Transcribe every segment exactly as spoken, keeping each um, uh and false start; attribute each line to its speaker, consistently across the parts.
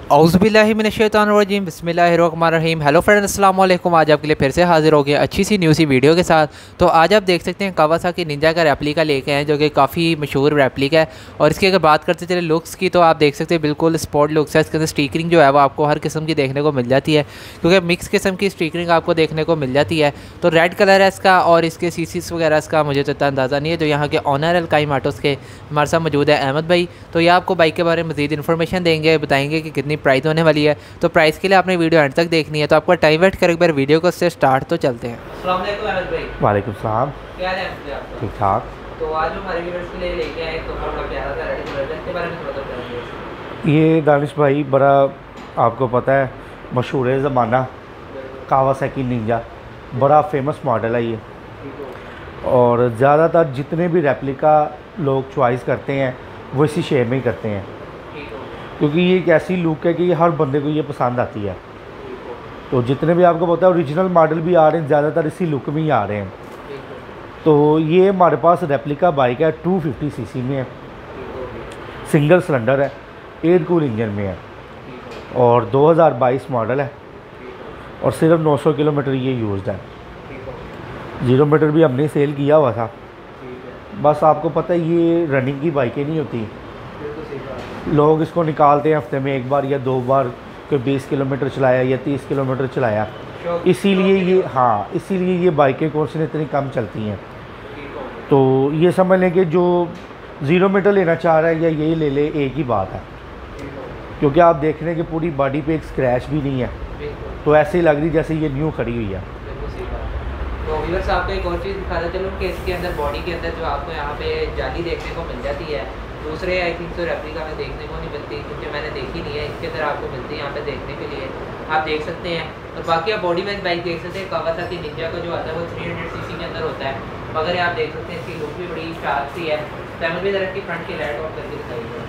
Speaker 1: औज़ुबिल्लाहिमिनश्शैतानिर्रजीम बिस्मिल्लाहिर्रहमानिर्रहीम। Hello friends, अस्सलाम वालेकुम। आज आपके लिए फिर से हाजिर हो गया अच्छी सी न्यू सी वीडियो के साथ। तो आज आप देख सकते हैं कावासाकी निंजा का रेप्लिका लेके आए हैं, जो कि काफ़ी मशहूर रेप्लिका है। और इसकी अगर बात करते चले लुक्स की, तो आप देख सकते हैं बिल्कुल स्पोर्ट लुक्स है। इसके अंदर स्टिकरिंग जो है वो आपको हर किस्म की देखने को मिल जाती है, क्योंकि मिक्स किस्म की स्टिकरिंग आपको देखने को मिल जाती है। तो रेड कलर है इसका, और इसके सीसीस वगैरह इसका मुझे तो इतना अंदाज़ा नहीं है। जो यहाँ के ऑनर अलकाइम ऑटोज़ के हमारे साथ मौजूद है अहमद भाई, तो ये आपको बाइक के बारे में मज़ीद इन्फॉर्मेशन देंगे, बताएंगे कि कितनी प्राइस होने वाली है। तो प्राइस के लिए आपने वीडियो एंड तक देखनी है, तो आपको टाइम वेट कर एक बार वीडियो को से स्टार्ट तो चलते हैं। अस्सलाम वालेकुम अहमद भाई।
Speaker 2: वालेकुम सलाम।
Speaker 1: क्या हाल है आपका?
Speaker 2: ठीक ठाक।
Speaker 1: तो आज हम हमारे व्यूअर्स के लिए लेके आए तो बड़ा प्यारा सा रेड कलर है, इसके बारे में थोड़ा बताइए।
Speaker 2: ये दानिश भाई बड़ा आपको पता है मशहूर है ज़माना कावासाकी निंजा, बड़ा फेमस मॉडल है ये। और ज़्यादातर जितने भी रेप्लिका लोग चॉइस करते हैं वो इसी शेप में ही करते हैं, क्योंकि ये एक ऐसी लुक है कि हर बंदे को ये पसंद आती है। तो जितने भी आपको पता है ओरिजिनल मॉडल भी आ रहे हैं, ज़्यादातर इसी लुक में ही आ रहे हैं। तो ये हमारे पास रेप्लिका बाइक है, टू फिफ्टी सीसी में है, सिंगल सिलेंडर है, एयर कूल इंजन में है, और दो हज़ार बाईस मॉडल है, और सिर्फ नौ सौ किलोमीटर ये यूज़्ड है। जीरो मीटर भी हमने सेल किया हुआ था। बस आपको पता है ये रनिंग की बाइकें नहीं होती, लोग इसको निकालते हैं हफ्ते में एक बार या दो बार, कोई बीस किलोमीटर चलाया या तीस किलोमीटर चलाया, इसीलिए ये हाँ इसीलिए ये बाइकें कौन सी इतनी कम चलती हैं। तो ये समझ लें कि जो ज़ीरो मीटर लेना चाह रहा है या यही ले ले, एक ही बात है, क्योंकि आप देख रहे हैं कि पूरी बॉडी पे एक स्क्रैच भी नहीं है, तो ऐसे ही लग रही जैसे ये न्यू खड़ी हुई है।
Speaker 1: तो व्यूअर्स आपको एक और चीज़ दिखाता चलूँ कि इसके अंदर बॉडी के अंदर जो आपको यहाँ पे जाली देखने को मिल जाती है, दूसरे आई थिंक तो रेप्लिका में देखने को नहीं मिलती, क्योंकि मैंने देखी नहीं है। इसके अंदर आपको मिलती है यहाँ पे देखने के लिए, आप देख सकते हैं। और बाकी आप बॉडी वाइज बाइक देख सकते हैं, कावासाकी निंजा का जो आता है वो थ्री हंड्रेड सी सी के अंदर होता है, मगर आप देख सकते हैं इसकी लुक भी बड़ी शार्प सी है। फैमिली भी तरह की फ्रंट की लाइट ऑफ करके दिखाई है।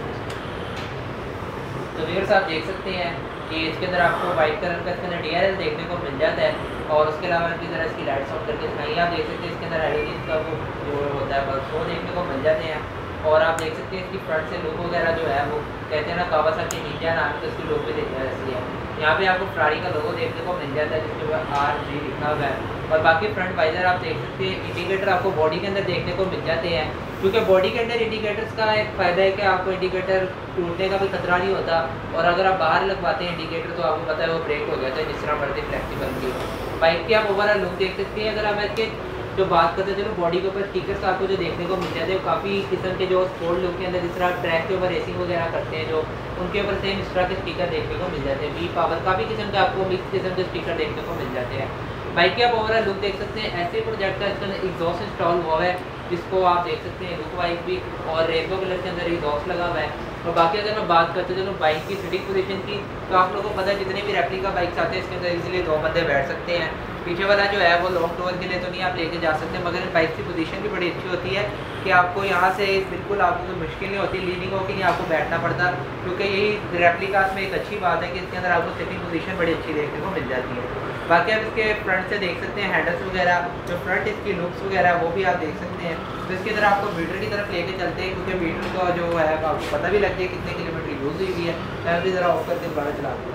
Speaker 1: तो व्यूअर्स आप देख सकते हैं कि इसके अंदर आपको वाइट कलर का इसके अंदर डी आर एल देखने को मिल जाता है, और उसके अलावा इसी तरह इसकी लाइट्स ऑफ करके दिखाई। आप देख सकते हैं इसके अंदर एल ई डी का वो जो होता है बस वो देखने को मिल जाते हैं। और आप देख सकते हैं इसकी फ्रंट से लुक वगैरह जो है वो कहते हैं ना कावासाकी निंजा नाम की इसकी लुक भी देखने जैसी है। यहाँ पे आपको फरारी का लोगो देखने को मिल जाता है, जिसके ऊपर आर जी लिखा हुआ है। और बाकी फ्रंट वाइजर आप देख सकते हैं, इंडिकेटर आपको बॉडी के अंदर देखने को मिल जाते हैं, क्योंकि बॉडी के अंदर इंडिकेटर्स का एक फ़ायदा है कि आपको इंडिकेटर टूटने का भी खतरा नहीं होता। और अगर आप बाहर लगवाते हैं इंडिकेटर तो आपको पता है वो ब्रेक हो जाता है, जिस तरह मर्जी फ्लेक्सिबल की हो। बाइक की आप ओवरऑल लुक देख सकते हैं। अगर आप इसके जो बात करते हैं चलो बॉडी के ऊपर स्टिकर्स आपको जो देखने को मिल जाते हैं, काफ़ी किस्म के जो स्पोर्ट लुक के अंदर जिस तरह ट्रैक के ऊपर रेसिंग वगैरह करते हैं, जो उनके ऊपर सेम इस तरह के स्टिकर देखने को मिल जाते हैं। वी पावर काफ़ी किस्म के आपको मिक्स किस्म के स्टिकर देखने को मिल जाते हैं। बाइक के आप ओवरऑल लुक देख सकते हैं। ऐसे प्रोजेक्ट का इसके अंदर एग्जॉस्ट इंस्टॉल हुआ है, जिसको आप देख सकते हैं लुक वाइज भी, और रेनबो कलर के अंदर एग्जॉस्ट लगा हुआ है। और बाकी अगर मैं बात करते चलो बाइक की सिटिंग पोजीशन की, तो आप लोगों को पता है जितने भी रेप्लिका बाइक्स आते हैं इसके अंदर इजीली दो बंदे बैठ सकते हैं। पीछे वाला जो है वो लॉन्ग टूर के लिए तो नहीं आप लेके जा सकते, मगर बाइक की पोजीशन भी बड़ी अच्छी होती है कि आपको यहाँ से बिल्कुल आपको कोई मुश्किल नहीं होती, लीनिंग हो कि नहीं आपको बैठना पड़ता, क्योंकि यही रेप्लिकास में एक अच्छी बात है कि इसके अंदर आपको सिटिंग पोजीशन बड़ी अच्छी देखने को मिल जाती है। बाकी आप इसके फ्रंट से देख सकते हैं हैंडल्स वगैरह, जो फ्रंट इसकी लुक्स वगैरह वो भी आप देख सकते हैं। तो इसकी तरह आपको मीटर की तरफ लेके चलते हैं, क्योंकि मीटर का जो है आपको पता भी लग जाए कितने किलोमीटर यूज़ हुई है। मैं भी ज़रा ऑफ करके दोबारा चलाता हूँ।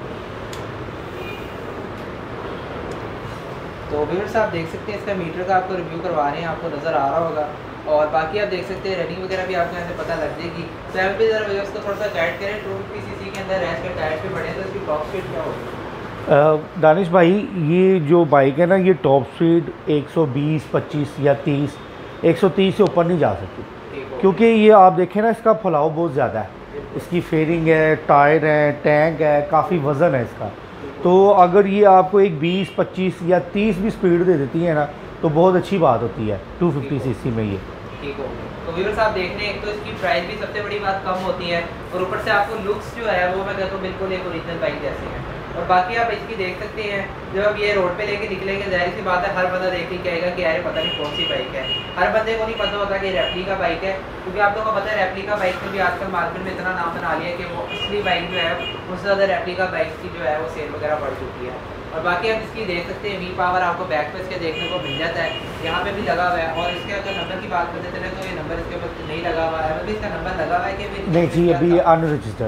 Speaker 1: तो व्यूअर्स आप देख सकते हैं इसका मीटर का आपको रिव्यू करवा रहे हैं, आपको नज़र आ रहा होगा। और बाकी आप देख सकते हैं रनिंग वगैरह भी आपको यहाँ से पता लग जाएगी। तो यहाँ पे ज़रा व्यूअर्स को थोड़ा सा गाइड करें, टू फिफ्टी सी सी के अंदर रैश के टायर पे बढ़े तो इसकी टॉप स्पीड क्या होगी?
Speaker 2: दानिश भाई ये जो बाइक है ना, ये टॉप स्पीड एक सौ बीस, पच्चीस या तीस, एक सौ तीस से ऊपर नहीं जा सकती, क्योंकि ये आप देखें ना इसका फुलाव बहुत ज़्यादा है, इसकी फेयरिंग है, टायर है, टैंक है, काफ़ी वज़न है इसका। तो अगर ये आपको एक बीस, पच्चीस या तीस भी स्पीड दे देती है ना, तो बहुत अच्छी बात होती है टू फिफ्टी सी सी में ये।
Speaker 1: ठीक हो तो व्यूअर्स आप देख रहे हैं, एक तो इसकी प्राइस भी सबसे बड़ी बात कम होती है, और ऊपर से आपको लुक्स जो है वो मैं कहता हूँ बिल्कुल एक ओरिजिनल बाइक जैसे हैं। और बाकी आप इसकी देख सकते हैं, जब आप ये रोड पे लेके निकलेंगे जाहिर सी बात है हर बंदा देख के कहेगा कि यार पता नहीं कौन सी बाइक है। हर बंदे को नहीं पता होता कि रेप्लिका बाइक है, क्योंकि आप लोगों को पता है रेप्लिका बाइक में भी आजकल मार्केट में इतना नाम बना लिया कि वो असली बाइक जो है उससे ज़्यादा रेप्लिका बाइक की जो है वो सेल वगैरह बढ़ चुकी है। और बाकी आप इसकी देख सकते हैं वी पावर आपको बैक पे इसके देखने को मिल जाता है, यहाँ पे भी लगा हुआ है। और इसके अगर नंबर की बात करते चले तो ये नंबर इसके ऊपर नहीं लगा हुआ है, अभी इसका नंबर लगा हुआ है कि
Speaker 2: नहीं जी, अभी ये अनरजिस्टर्ड है।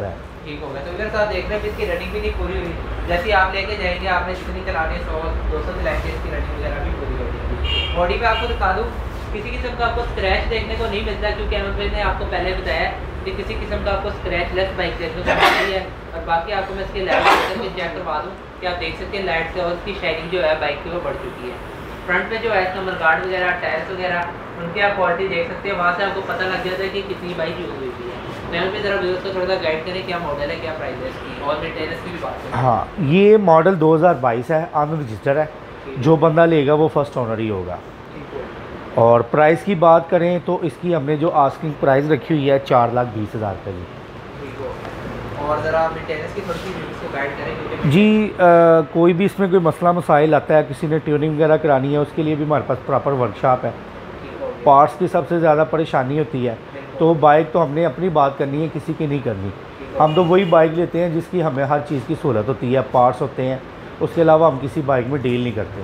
Speaker 1: ठीक होगा। तो इधर साथ देख रहे हैं इसकी रनिंग भी नहीं पूरी हुई, जैसे आप लेके जाएंगे आपने जितनी चलानी सौ दो सौ चलाएंगे इसकी रनिंग वगैरह भी पूरी होगी। बॉडी पे आपको दिखा दूँ, किसी किस्म का आपको स्क्रैच देखने को नहीं मिलता, क्योंकि अहमद भाई ने आपको पहले बताया कि किसी किस्म का आपको स्क्रैच लेस बाइक देखने को मिलती है। और बाकी आपको मैं इसकी लाइट करके चेक करवा दूँ कि आप देख सकते हैं लाइट से और इसकी शाइनिंग जो है बाइक की वो बढ़ चुकी है। फ्रंट पे जो है नंबर गार्ड वगैरह टायर्स वगैरह उनकी आप क्वालिटी देख सकते हैं, वहाँ से आपको पता लग जाता है कि कितनी बाइक यूज़ हुई है। मैं भी ज़रा व्यूअर्स को थोड़ा सा गाइड करें क्या मॉडल है, क्या प्राइस है इसकी, और मेंटेनेंस की भी बात करें।
Speaker 2: हाँ, ये मॉडल दो हज़ार बाईस है, ऑन रजिस्टर है, जो बंदा लेगा वो फर्स्ट ओनर ही होगा। और प्राइस की बात करें तो इसकी हमने जो आस्किंग प्राइस रखी हुई है चार लाख बीस हज़ार रुपये जी।
Speaker 1: और ज़रा मेंटेनेंस की थोड़ी सी व्यूअर्स को गाइड करें
Speaker 2: जी। आ, कोई भी इसमें कोई मसला मसाइल आता है, किसी ने ट्यूनिंग वगैरह करानी है, उसके लिए भी हमारे पास प्रॉपर वर्कशॉप है। पार्ट्स की सबसे ज़्यादा परेशानी होती है, तो बाइक तो हमने अपनी बात करनी है, किसी की नहीं करनी। हम तो वही बाइक लेते हैं जिसकी हमें हर चीज़ की सहूलत होती है, पार्ट्स होते हैं, उसके अलावा हम किसी बाइक में डील नहीं करते।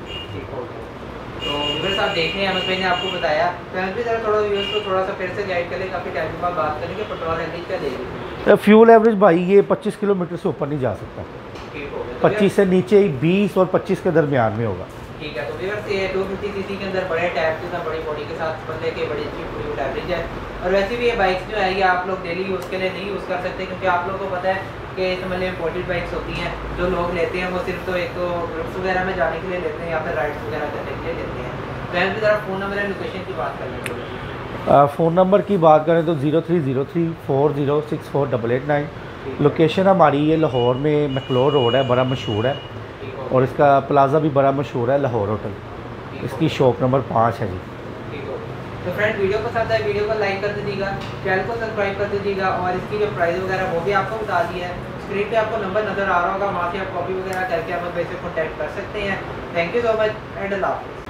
Speaker 1: तो व्यूअर्स आप देख रहे हैं अहमद भाई ने आपको बताया, तो अहमद भाई ज़रा थोड़ा व्यूअर्स को थोड़ा सा फिर से गाइड करें, काफ़ी टाइम के बाद बात करेंगे पेट्रोल एवरेज क्या देगी।
Speaker 2: फ्यूल एवरेज भाई ये पच्चीस किलोमीटर से ऊपर नहीं जा सकता, पच्चीस से नीचे ही बीस और पच्चीस के दरमियान में होगा।
Speaker 1: ठीक है। तो व्यूअर्स ये टू फिफ्टी सीसी के अंदर बड़े टायर के साथ बड़ी बॉडी के साथ बंदे के बड़ी अच्छी फ्यूल एवरेज है। और वैसे भी ये बाइक्स जो है ये आप लोग डेली यूज़ के लिए नहीं यूज़ कर सकते, क्योंकि आप लोगों को पता है कि इस मतलब इम्पोर्टेड बाइक्स होती हैं, जो लोग लेते हैं वो सिर्फ तो एक तो ग्रुप्स वगैरह में जाने के लिए लेते हैं या फिर राइड्स वगैरह करने के लिए लेते हैं। तो यहाँ ज़रा फ़ोन नंबर एंड लोकेशन की बात कर लेंगे।
Speaker 2: फ़ोन नंबर की बात करें तो zero three zero three four zero six four double eight nine. Location हमारी ये लाहौर में मैक्लोर रोड है, बड़ा मशहूर है, और इसका प्लाज़ा भी बड़ा मशहूर है, लाहौर होटल, इसकी शॉप नंबर पाँच है जी।
Speaker 1: तो फ्रेंड वीडियो पसंद है वीडियो को लाइक कर दीजिएगा, चैनल को सब्सक्राइब कर दीजिएगा, और इसकी जो प्राइस वगैरह वो भी आपको बता दी है। स्क्रीन पे आपको नंबर नज़र आ रहा होगा, वहाँ से आप कॉपी वगैरह करके आप वैसे कॉन्टैक्ट कर सकते हैं। Thank you so much and अल्लाह हाफ़िज़।